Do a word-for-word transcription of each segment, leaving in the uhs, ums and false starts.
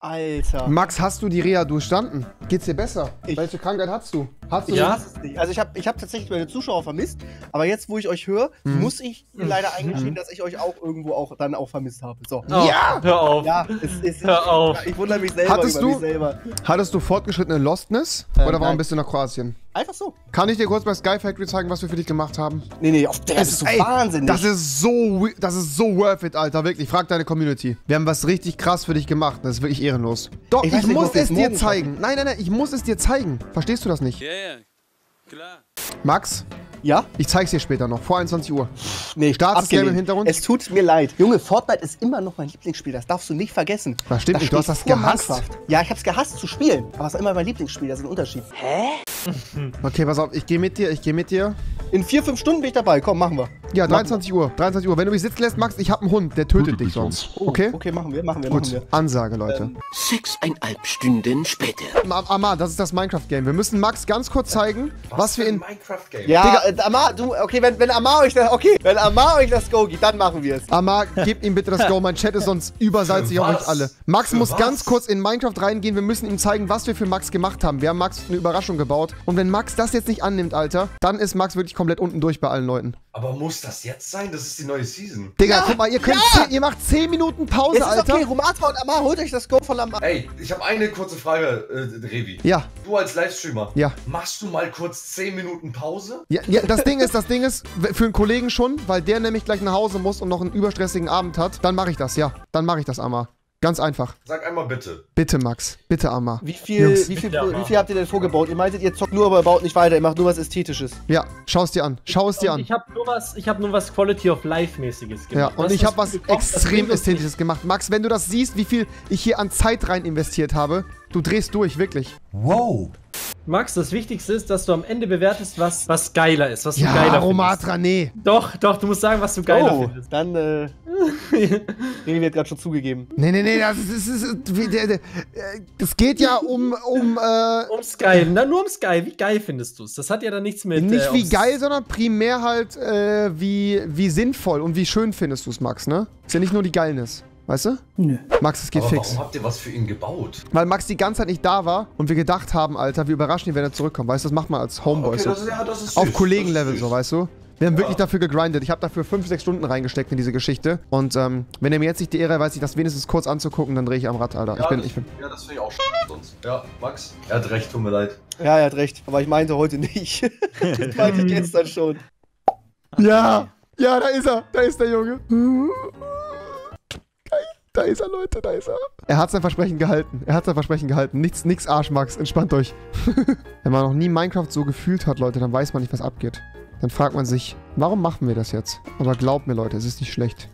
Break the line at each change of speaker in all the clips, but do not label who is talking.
Alter.
Max, hast du die Reha durchstanden? Geht's dir besser?
Ich-
Welche Krankheit hast du? Hast du?
Ja? Also ich habe ich hab tatsächlich meine Zuschauer vermisst, aber jetzt, wo ich euch höre,
Mhm.
muss ich leider eingestehen, dass ich euch auch irgendwo auch dann auch vermisst habe. So.
Oh, ja! Hör auf.
Ja, es, es,
Hör auf.
Ich wundere mich selber
Hattest
über
du-
mich selber.
Hattest du fortgeschrittene Lostness?
Äh,
oder warum
nein.
bist du nach Kroatien?
Einfach so.
Kann ich dir kurz bei Sky Factory zeigen, was wir für dich gemacht haben?
Nee, nee, auf der ist so
ey,
wahnsinnig.
Das ist so, wi- das ist so worth it, Alter, wirklich. Frag deine Community. Wir haben was richtig krass für dich gemacht. Das ist wirklich ehrenlos. Doch,
Ich
ich,
weiß nicht,
muss
ob wir
es
es
dir
morgen
zeigen. Nein, nein, nein, ich muss es dir zeigen. Verstehst du das nicht?
Ja, ja, klar.
Max,
Ja?
ich zeig's dir später noch, vor einundzwanzig Uhr.
Nee,
Startes Game
abgelehnt.
im Hintergrund?
Es tut mir leid. Junge, Fortnite ist immer noch mein Lieblingsspiel. Das darfst du nicht vergessen.
Das stimmt nicht, du hast
steht
das
vor
gehasst.
Minecraft. Ja, ich hab's gehasst zu spielen. Aber es ist immer mein Lieblingsspiel. Das ist ein Unterschied.
Okay, pass auf, ich gehe mit dir, ich gehe mit dir.
In vier, fünf Stunden bin ich dabei. Komm, machen wir.
Ja, dreiundzwanzig Uhr, dreiundzwanzig Uhr. Wenn du mich sitzen lässt, Max, ich hab einen Hund, der tötet dich sonst. Okay?
Okay, machen wir, machen wir, machen
Gut,
wir.
Ansage, Leute.
Sechseinhalb Stunden später.
Am- Amar, das ist das Minecraft-Game. Wir müssen Max ganz kurz zeigen, was, wir in...
Minecraft-Game.
Ja, äh, Amar, du, okay, wenn, wenn Amar euch das, okay, wenn Amar euch das Go gibt, dann machen wir es.
Amar, gebt ihm bitte das Go, mein Chat ist sonst übersalzig auf
was?
euch alle. Max
Für
muss
was?
ganz kurz in Minecraft reingehen, wir müssen ihm zeigen, was wir für Max gemacht haben. Wir haben Max eine Überraschung gebaut. Und wenn Max das jetzt nicht annimmt, Alter, dann ist Max wirklich komplett unten durch bei allen Leuten.
Aber muss das jetzt sein? Das ist die neue Season.
Digga, guck mal, ihr könnt
Ja!
zehn, ihr macht zehn Minuten Pause,
Jetzt ist
Alter.
okay, Romatra und Amar, holt euch das Go von Amar.
Ey, ich habe eine kurze Frage, äh, Revi.
Ja,
Du als Livestreamer,
Ja.
machst du mal kurz zehn Minuten Pause?
ja, ja, das Ding ist, das Ding ist, für einen Kollegen schon, weil der nämlich gleich nach Hause muss und noch einen überstressigen Abend hat, dann mache ich das, ja. Dann mache ich das, Amar. Ganz einfach.
Sag einmal bitte.
Bitte, Max. Bitte, Amar.
Wie viel,
Jungs.
wie, viel,
Ja,
wie viel habt ihr denn vorgebaut? Ihr meintet, ihr zockt nur, aber ihr baut nicht weiter. Ihr macht nur was Ästhetisches.
Ja, schau es dir an. Schau es dir
Und
an.
ich habe nur was, ich habe nur was Quality of Life mäßiges
Ja,
gemacht.
und
Das,
ich habe was
du bekommst, das
extrem
bringt uns
Ästhetisches gemacht. Max, wenn du das siehst, wie viel ich hier an Zeit rein investiert habe, du drehst durch, wirklich.
Wow.
nicht. Max, das Wichtigste ist, dass du am Ende bewertest, was, was geiler ist, was du
Ja,
geiler
Romatra, nee.
findest. Doch, doch, du musst sagen, was du geiler
Oh,
findest.
dann, äh, Revi hat gerade schon zugegeben.
Nee, nee, nee, das, ist, das, ist, wie- der- der- äh, das geht ja um, um äh,
Um Sky, na, nur um Sky. Wie geil findest du es? Das hat ja dann nichts mit.
nicht
äh,
wie
ob's-
geil, sondern primär halt, äh, wie, wie sinnvoll und wie schön findest du es, Max, ne? Ist ja nicht nur die Geilness. Weißt du?
Nö.
Max, es geht
Aber
fix.
warum habt ihr was für ihn gebaut?
Weil Max die ganze Zeit nicht da war und wir gedacht haben, Alter, wir überraschen ihn, wenn er zurückkommt. Weißt du, das macht man als Homeboy
Okay,
so.
das ist, ja, das ist
Auf
süß,
Kollegenlevel
das ist
so,
süß.
weißt du? Wir haben
Ja.
wirklich dafür gegrindet. Ich habe dafür fünf, sechs Stunden reingesteckt in diese Geschichte. Und ähm, wenn er mir jetzt nicht die Ehre erweist, sich das wenigstens kurz anzugucken, dann drehe ich am Rad, Alter.
Ja,
ich bin,
das,
ich bin.
ja, das finde ich auch sch sonst. Ja, Max, er hat recht, tut mir leid.
Ja, er hat recht. Aber ich meinte heute nicht. Das meinte ich gestern schon.
Ja! Ja, da ist er! Da ist der Junge! Geil. Da ist er, Leute, da ist er. Er hat sein Versprechen gehalten. Er hat sein Versprechen gehalten. Nichts, nix Arsch, Max. Entspannt euch. Wenn man noch nie Minecraft so gefühlt hat, Leute, dann weiß man nicht, was abgeht. Dann fragt man sich, warum machen wir das jetzt? Aber glaubt mir, Leute, es ist nicht schlecht.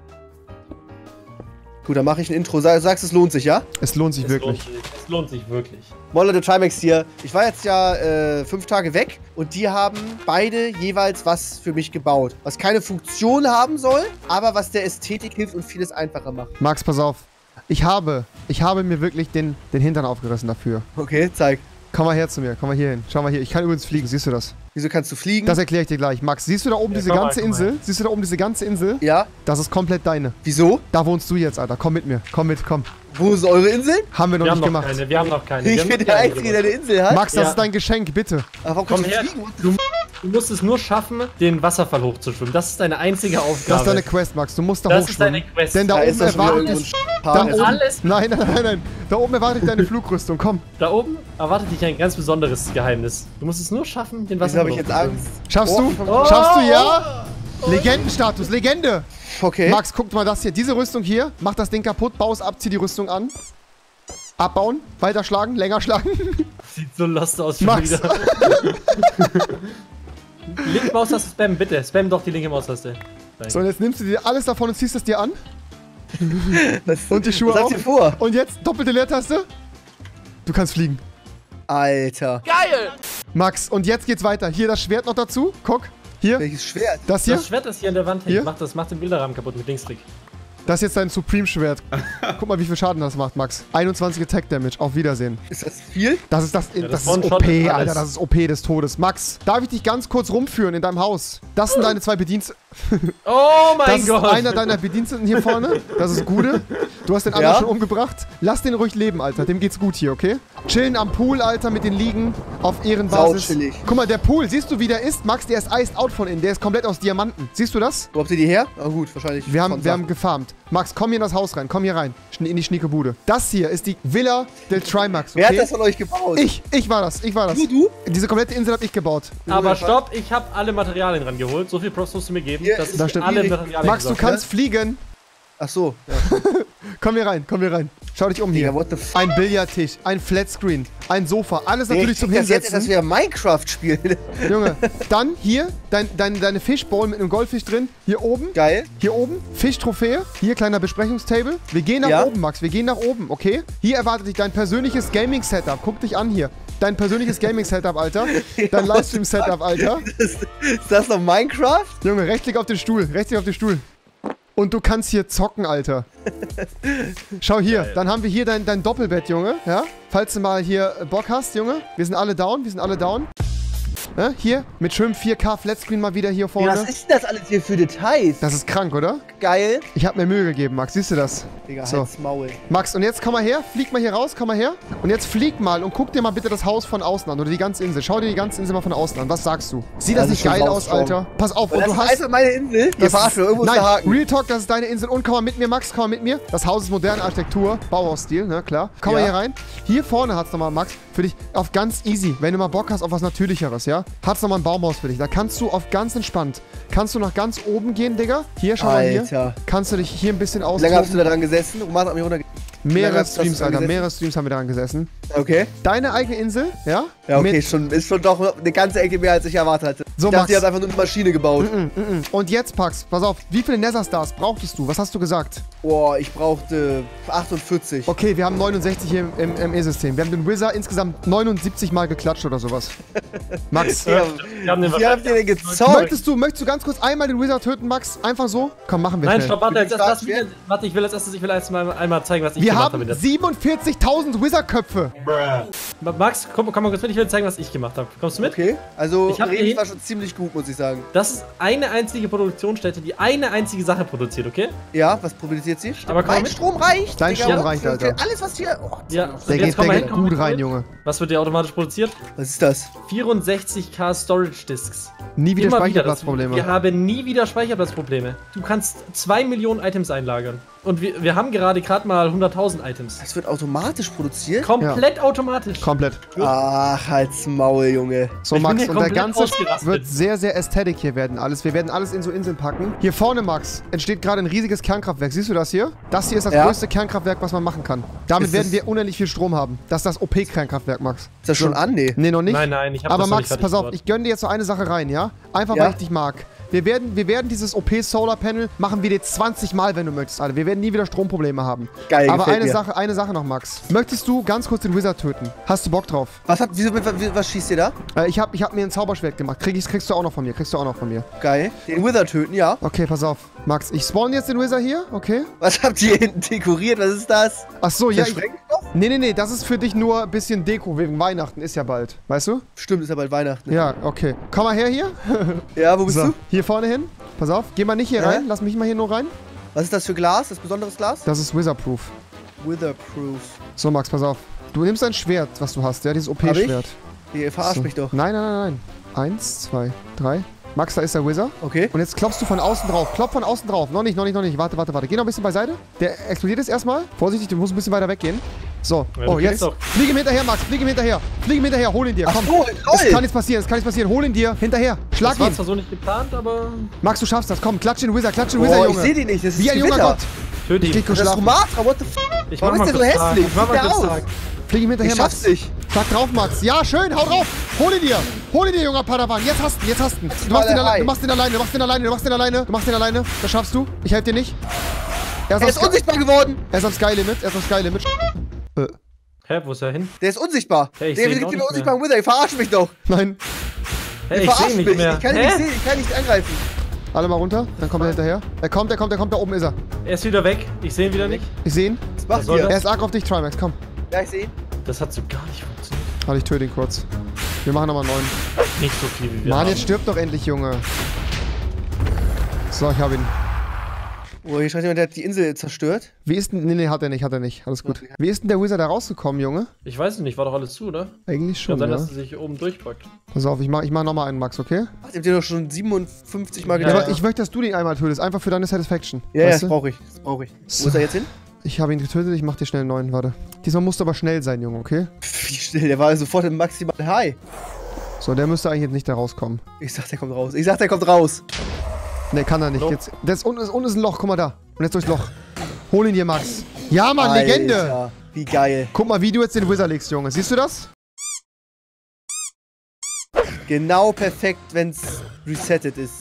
Gut, dann mache ich ein Intro. Sag, sagst, es lohnt sich, ja?
Es lohnt sich
Es
wirklich.
lohnt sich, es lohnt sich wirklich.
Moin Leute, Trimax hier. Ich war jetzt ja äh, fünf Tage weg und die haben beide jeweils was für mich gebaut. Was keine Funktion haben soll, aber was der Ästhetik hilft und vieles einfacher macht.
Max, pass auf. Ich habe, ich habe mir wirklich den, den Hintern aufgerissen dafür.
Okay, zeig.
Komm mal her zu mir, komm mal hier hin. Schau mal hier. Ich kann übrigens fliegen, siehst du das?
Wieso kannst du fliegen?
Das erkläre ich dir gleich. Max, siehst du da oben
Ja,
diese
komm mal,
ganze
komm mal.
Insel? Siehst du da oben diese ganze Insel?
Ja?
Das ist komplett deine.
Wieso?
Da wohnst du jetzt, Alter. Komm mit mir. Komm mit, komm.
Wo sind eure Inseln?
Haben wir noch
Wir haben
nicht
noch
gemacht.
keine, wir haben noch keine.
Ich
Wir haben
bin
noch
der
keine
Einzige, der
gemacht.
eine Insel hat.
Max, das
Ja.
ist dein Geschenk, bitte.
Aber warum
Komm
kannst du
her,
fliegen?
du, du musst es nur schaffen, den Wasserfall hochzuschwimmen. Das ist deine einzige Aufgabe.
Das ist deine Quest, Max. Du musst da
Das ist
hochschwimmen.
deine Quest.
Denn da,
Da
oben
ist doch schon wieder
erwartet...
irgendwo ein
Da
Paar.
oben,
alles-
nein, nein, nein, nein. Da oben erwartet deine Flugrüstung. Komm.
Da oben erwartet dich ein ganz besonderes Geheimnis. Du musst es nur schaffen, den
Wieso
Wasserfall
habe ich jetzt
hochzuschwimmen.
Angst?
Schaffst
Oh,
du?
oh,
Schaffst du, ja? Legendenstatus, Legende.
Okay.
Max, guck mal das hier. Diese Rüstung hier. Mach das Ding kaputt, bau es ab, zieh die Rüstung an. Abbauen, weiterschlagen, länger schlagen.
Sieht so lost aus schon
Max.
wieder. Linke Maustaste spammen, bitte. Spam doch die linke Maustaste.
So, und jetzt nimmst du dir alles davon und ziehst es dir an.
Was,
Und die Schuhe
was
auch.
habt ihr vor?
Und jetzt doppelte Leertaste. Du kannst fliegen.
Alter.
Max, und jetzt geht's weiter. Hier das Schwert noch dazu. Guck. Hier.
Welches Schwert?
Das hier.
Das Schwert, das hier an der Wand
Hier?
hängt, macht, das, macht den Bilderrahmen kaputt mit Linksklick.
Das ist jetzt dein Supreme-Schwert. Guck mal, wie viel Schaden das macht, Max. einundzwanzig Attack Damage. Auf Wiedersehen.
Ist das viel?
Das ist das,
das
das ist
One-Shot
O P,
ist alles.
Alter. Das ist O P des Todes. Max, darf ich dich ganz kurz rumführen in deinem Haus? Das sind deine zwei Bedienst...
Oh mein
Das ist
Gott.
einer deiner Bediensteten hier vorne. Das ist Gude. Du hast den anderen
Ja?
schon umgebracht. Lass den ruhig leben, Alter. Dem geht's gut hier, okay? Chillen am Pool, Alter, mit den Liegen auf Ehrenbasis.
Sauchillig.
Guck mal, der Pool, siehst du, wie der ist? Max, der ist iced out von innen. Der ist komplett aus Diamanten. Siehst du das?
Wo habt ihr die her? Ah gut, wahrscheinlich.
Wir haben,
von
wir
Sachen.
haben gefarmt. Max, komm hier in das Haus rein. Komm hier rein. Schn- In die schnieke Bude. Das hier ist die Villa del Trimax, okay?
Wer hat das von euch gebaut?
Ich, ich war das, ich war das.
Du, du?
Diese komplette Insel habe ich gebaut.
Aber stopp, ich habe alle Materialien rangeholt. So viel Props musst du mir geben,
Hier
dass
ist-
ich
das stimmt.
alle
Hier-
Materialien
Max, du
besorgt
kannst fliegen.
Ach so. Ja.
Komm hier rein, komm hier rein. Schau dich um hier.
Digga, what the f...
Ein Billardtisch, ein Flatscreen, ein Sofa, alles
Nee,
natürlich
ich
zum
krieg das jetzt, dass
Hinsetzen.
wir Minecraft spielen.
Junge, dann hier dein, dein, deine Fischbowl mit einem Goldfisch drin. Hier oben,
Geil.
hier oben, Fischtrophäe. Hier kleiner Besprechungstable. Wir gehen nach
Ja.
oben, Max, wir gehen nach oben, okay? Hier erwartet dich dein persönliches Gaming-Setup. Guck dich an hier. Dein persönliches Gaming-Setup, Alter. Dein Livestream-Setup, Alter.
Ist, ist das noch Minecraft?
Junge, rechtsklick auf den Stuhl, rechtsklick auf den Stuhl. Und du kannst hier zocken, Alter. Schau hier,
Geil.
dann haben wir hier dein, dein Doppelbett, Junge. Ja? Falls du mal hier äh, Bock hast, Junge. Wir sind alle down, wir sind alle down. Ja? Hier, mit schönem vier K Flatscreen mal wieder hier
Ja,
vorne.
was ist denn das alles hier für Details?
Das ist krank, oder?
Geil.
Ich habe mir Mühe gegeben, Max. Siehst du das?
Digga,
So.
halt's Maul.
Max, und jetzt komm mal her. Flieg mal hier raus, komm mal her. Und jetzt flieg mal und guck dir mal bitte das Haus von außen an. Oder die ganze Insel. Schau dir die ganze Insel mal von außen an. Was sagst du? Sieht das,
Das
nicht
ist schon
geil aus,
saustraum.
Alter? Pass auf, und
das
du
ist
hast...
einfach meine Insel. Ihr
Das
verarscht mich, irgendwo ist
Nein,
der Haken.
Real Talk, das ist deine Insel. Und komm mal mit mir, Max, komm mal mit mir. Das Haus ist moderne Architektur, Bauhausstil, ne, klar. Komm mal
Ja.
hier rein. Hier vorne hat's nochmal, Max, für dich auf ganz easy. Wenn du mal Bock hast auf was Natürlicheres, ja, hat's nochmal ein Baumhaus für dich. Da kannst du auf ganz entspannt, kannst du nach ganz oben gehen, Digga. Hier, schau mal hier.
Alter.
Kannst du dich hier ein bisschen
Wie lange hast du
austoben.
da dran gesessen? Roman hat mich runter...
Mehrere
lange hast du
Streams,
dran
Alter,
gesessen?
mehrere Streams haben wir daran gesessen.
Okay.
Deine eigene Insel, ja?
Ja, okay,
Mit,
schon, ist schon doch eine ganze Ecke mehr, als ich erwartet hatte.
So,
ich dachte,
Max.
ihr habt einfach nur eine Maschine gebaut.
mm, mm, mm. Und jetzt, Pax, pass auf, wie viele Nether Stars brauchtest du? Was hast du gesagt?
Boah, ich brauchte achtundvierzig.
Okay, wir haben neunundsechzig hier im, im, im E-System. Wir haben den Wizard insgesamt neunundsiebzig Mal geklatscht oder sowas. Max,
Ja,
Wir haben den
wie habt ihr denn gezockt?
möchtest du, möchtest du ganz kurz einmal den Wizard töten, Max? Einfach so? Komm, machen wir
Nein,
schnell.
stopp, warte, jetzt,
Wie
erst, lass
viel
mich, warte, ich will als erstes, ich will erst mal einmal zeigen, was ich
Wir
gemacht
haben
habe. in der-
siebenundvierzigtausend Wizard-Köpfe.
Ma- Max, komm, komm mal kurz mit, ich will zeigen, was ich gemacht habe. Kommst du mit?
Okay, also
Ich hab
Remis
hier-
war schon ziemlich gut, muss ich sagen.
Das ist eine einzige Produktionsstätte, die eine einzige Sache produziert, okay?
Ja, was produziert sie?
Aber komm
mein
mit.
Strom reicht.
Dein
Digga,
Strom
was
reicht,
für-
Alter.
Alles, was hier... Oh,
Ja,
Der
jetzt
geht,
komm
der
mal
geht
hin, komm
gut
mit.
rein, Junge.
Was wird dir automatisch produziert?
was ist das?
vierundsechzig K Storage Disks.
Nie wieder
Immer das-
Speicherplatzprobleme.
Wir haben nie wieder Speicherplatzprobleme. Du kannst zwei Millionen Items einlagern. Und wir, wir haben gerade gerade mal hunderttausend Items.
Das wird automatisch produziert?
Komplett automatisch.
Komplett.
Ach, halt's Maul, Junge.
So,
Ich bin
Max,
hier
und der
komplett
ganze
ausgerastet.
wird sehr, sehr ästhetisch hier werden alles. Wir werden alles in so Inseln packen. Hier vorne, Max, entsteht gerade ein riesiges Kernkraftwerk. Siehst du das hier? Das hier ist das
Ja.
größte Kernkraftwerk, was man machen kann. Damit
Ist
werden
es-
wir unendlich viel Strom haben. Das ist das O P-Kernkraftwerk, Max.
Ist das schon an? Nee.
Nee, noch nicht.
Nein, nein, ich habe
Aber
das noch
Max,
nicht fertig
pass auf,
gebaut.
ich gönne dir jetzt so eine Sache rein, ja? Einfach,
Ja.
weil ich dich mag. Wir werden, wir werden dieses O P-Solar-Panel machen wir dir zwanzig Mal, wenn du möchtest, Alter. Wir werden nie wieder Stromprobleme haben.
Geil,
Aber
gefällt
eine
mir.
Sache, eine Sache noch, Max. Möchtest du ganz kurz den Wizard töten? Hast du Bock drauf?
Was, hat, wieso, was schießt ihr da?
Äh, ich hab, ich hab mir ein Zauberschwert gemacht. Krieg ich, kriegst du auch noch von mir. Kriegst du auch noch von mir.
Geil. Den Wither töten, ja.
Okay, pass auf. Max, ich spawn jetzt den Wizard hier, okay?
Was habt ihr hinten dekoriert? Was ist das?
Ach so, ja.
Der
Ich,
Sprengstoff?
nee, nee, nee, das ist für dich nur ein bisschen Deko wegen Weihnachten. Ist ja bald. Weißt du?
Stimmt, ist ja bald Weihnachten.
Ja, okay. Komm mal her hier.
Ja, wo bist
So,
du?
hier vorne hin. Pass auf. Geh mal nicht hier
Ja?
rein. Lass mich mal hier nur rein.
Was ist das für Glas? Das besonderes Glas?
Das ist Wizard-proof.
Witherproof.
So, Max, pass auf. Du nimmst ein Schwert, was du hast, ja? Dieses O
Hab ich?
P-Schwert.
Ihr verarscht
So.
mich doch.
Nein, nein, nein, nein. Eins, zwei, drei. Max, da ist der Wizard.
Okay.
Und jetzt klopfst du von außen drauf. Klopf von außen drauf. Noch nicht, noch nicht, noch nicht. Warte, warte, warte. Geh noch ein bisschen beiseite. Der explodiert jetzt erstmal. Vorsichtig, du musst ein bisschen weiter weggehen. So.
Ja, du
Oh,
kriegst
jetzt.
doch-
Flieg ihm hinterher, Max. Flieg ihm hinterher. Flieg ihm hinterher. Hol ihn dir.
Ach
Komm.
so,
Es
toll.
kann jetzt passieren. Es kann jetzt passieren. Hol ihn dir. Hinterher. Schlag
Das war
ihn.
zwar so nicht geplant, aber
Max, du schaffst das. Komm, klatsch den Wizard. Klatsch den Wizard,
Boah, ich
Junge.
seh die nicht. Das ist
Wie ein junger
Gewitter.
Gott.
töte
Ich geh
ihn.
kurz
Das ist
schlafen.
Sumatra, what the f...
Ich
Warum
mach
ist
mal
der so
kurz Tag.
hässlich?
Ich mach
Sieht
mal
der
kurz
aus?
Tag.
Flieg ihm hinterher,
Ich schaff's
Max.
nicht.
Schlag drauf, Max. Ja, schön. Hau drauf. Hol ihn dir. Hol ihn dir, junger Padawan. Jetzt hast du ihn. Jetzt hast du ihn. Du machst, ihn alle, du machst ihn alleine. Du machst ihn alleine. Du machst ihn alleine. Du machst ihn alleine. Das schaffst du. Ich helfe dir nicht. Er ist,
Er
am
ist
Sky-
unsichtbar geworden.
er ist am Sky-Limit. Er ist am Sky-Limit. Äh,
Hä, wo ist er hin?
Der ist unsichtbar.
Hey, ich
der
seh ihn
gibt
auch
mir
nicht
unsichtbaren Wither. Ihr verarscht mich doch.
nein.
Hä,
Ihr
ich
verarscht
seh ihn
mich.
nicht mehr.
Ich kann ihn
Hä?
nicht sehen. Ich kann nicht angreifen.
Alle mal runter. Dann kommt er hinterher. Er kommt, er kommt, er kommt. Da oben ist er.
Er ist wieder weg. Ich sehe ihn wieder nicht.
Ich sehe ihn.
Was macht
soll
ihr?
das?
Er ist arg auf dich, Trimax. Komm.
Ja, ich seh ihn.
Das hat so gar nicht funktioniert.
Warte, ich töte ihn kurz. Wir machen nochmal einen neuen.
Nicht so viel wie wir
Mann,
haben.
jetzt stirb doch endlich, Junge. So, ich hab ihn.
Oh, hier schreibt jemand, der hat die Insel zerstört.
Wie ist denn... Nee, nee, hat er nicht, hat er nicht. Alles gut. Wie ist denn der Wizard da rausgekommen, Junge?
Ich weiß nicht, war doch alles zu, oder?
Eigentlich schon,
Kann sein,
ja.
dass er sich oben durchpackt.
Pass auf, ich mach, ich mach nochmal einen, Max, okay?
Ach, ihr habt den doch schon siebenundfünfzig Mal
Ja,
Ja,
getötet.
aber ich möchte, dass du den einmal tötest. Einfach für deine Satisfaction.
Ja, ja,
weißt
das
du?
brauche ich. Das brauche ich.
So.
Wo ist er jetzt hin?
Ich habe ihn getötet, ich mach dir schnell einen neuen, warte. Diesmal musst du aber schnell sein, Junge, okay?
Wie schnell, der war sofort im maximalen High.
So, der müsste eigentlich jetzt nicht da rauskommen.
Ich sag, der kommt raus. Ich sag, der kommt raus.
Ne, kann er nicht.
Hallo?
Jetzt, das, unten, ist, unten ist ein Loch, guck mal da. Und jetzt durchs Loch. Hol ihn dir, Max. Ja, Mann, Legende.
Alter, wie geil.
Guck mal, wie du jetzt den Wizard legst, Junge. Siehst du das?
Genau perfekt, wenn's resettet ist.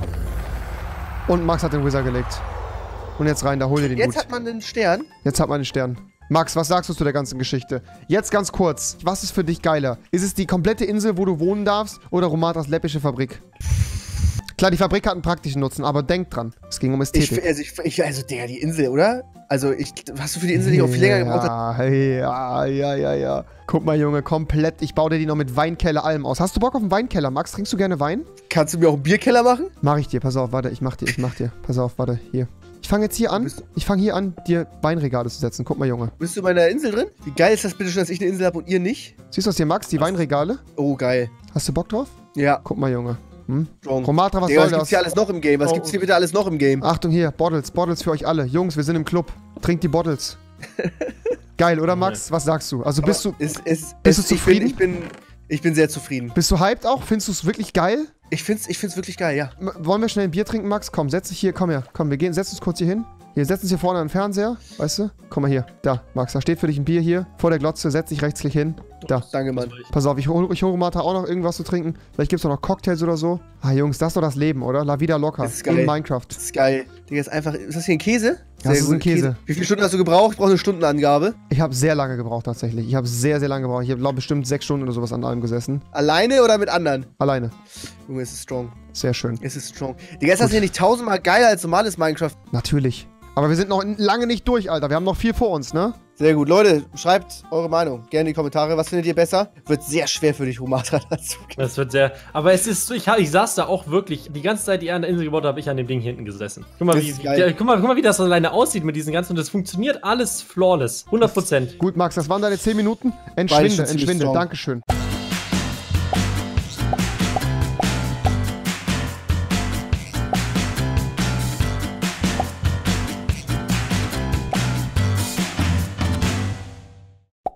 Und Max hat den Wizard gelegt. Und jetzt rein, da hol dir den
Jetzt
gut.
hat man einen Stern.
Jetzt hat man den Stern. Max, was sagst du zu der ganzen Geschichte? Jetzt ganz kurz. Was ist für dich geiler? Ist es die komplette Insel, wo du wohnen darfst, oder Romatras läppische Fabrik? Klar, die Fabrik hat einen praktischen Nutzen, aber denk dran. Es ging um
Ich,
Ästhetik.
also, ich, ich, also, der, die Insel, oder? Also, ich, hast du für die Insel nicht auch viel länger gebraucht?
Ja, ja, ja, ja, ja. Guck mal, Junge, komplett. Ich baue dir die noch mit Weinkeller allem aus. Hast du Bock auf einen Weinkeller, Max? Trinkst du gerne Wein?
Kannst du mir auch einen Bierkeller machen?
Mach ich dir. Pass auf, warte. Ich mach dir, ich mach dir. Pass auf, warte. Hier. Ich fange jetzt hier an.
Bist du-
Ich fange hier an, dir Weinregale zu setzen. Guck mal, Junge.
Bist du in meiner Insel drin? Wie geil ist das bitte schon, dass ich eine Insel habe und ihr nicht?
Siehst du das hier, Max? Die Weinregale?
Oh, geil.
Hast du Bock drauf?
Ja,
Guck mal, Junge. Hm?
strong.
Romatra, was
Digga, was
soll
gibt's
das?
hier alles noch im Game? Was
Oh.
gibt's hier bitte alles noch im Game?
Achtung hier, Bottles, Bottles für euch alle. Jungs, wir sind im Club. Trinkt die Bottles. Geil, oder Max? Was sagst du? Also bist du,
Ist, ist,
bist
ist,
du
ich bin,
zufrieden?
ich bin, ich bin sehr zufrieden.
bist du hyped auch? Findest du es wirklich geil?
Ich find's, ich find's wirklich geil, ja.
M- Wollen wir schnell ein Bier trinken, Max? Komm, setz dich hier, komm her. Komm, wir gehen, setz uns kurz hier hin. Hier, setz uns hier vorne an den Fernseher, weißt du? Komm mal hier. Da, Max, da steht für dich ein Bier hier. Vor der Glotze, setz dich rechtsklick hin. Da.
Danke, Mann.
Pass auf, ich hole ich hol Romata auch noch irgendwas zu trinken. Vielleicht gibt's auch noch Cocktails oder so. Ah, Jungs, das ist doch das Leben, oder? La vida loca.
Das ist geil.
In Minecraft.
Das ist geil. Digga, ist einfach. Ist das hier ein Käse?
Das ist
gut,
ein Käse.
Wie viele Stunden hast du gebraucht? Ich brauche eine Stundenangabe.
Ich habe sehr lange gebraucht, tatsächlich. Ich habe sehr, sehr lange gebraucht. Ich habe, glaube bestimmt sechs Stunden oder sowas an allem gesessen.
Alleine oder mit anderen?
Alleine.
Junge, es ist strong.
Sehr schön.
Es ist strong. Digga, ist das hier nicht tausendmal geiler als normales Minecraft?
Natürlich. Aber wir sind noch lange nicht durch, Alter. Wir haben noch viel vor uns, ne?
Sehr gut. Leute, schreibt eure Meinung. Gerne in die Kommentare. Was findet ihr besser? Wird sehr schwer für dich, Romatra, dazu.
Das wird sehr. Aber es ist so, ich, hab- ich saß da auch wirklich, die ganze Zeit, die er an der Insel gebaut hat, habe ich an dem Ding hinten gesessen. Guck mal,
Das
wie,
ist
wie,
geil.
der, guck, mal, guck mal, wie das alleine aussieht mit diesen ganzen. Und das funktioniert alles flawless. hundert Prozent.
Gut, Max, das waren deine zehn Minuten.
War ich
Entschwinde,
schon ziemlich
entschwinde.
strong.
Dankeschön.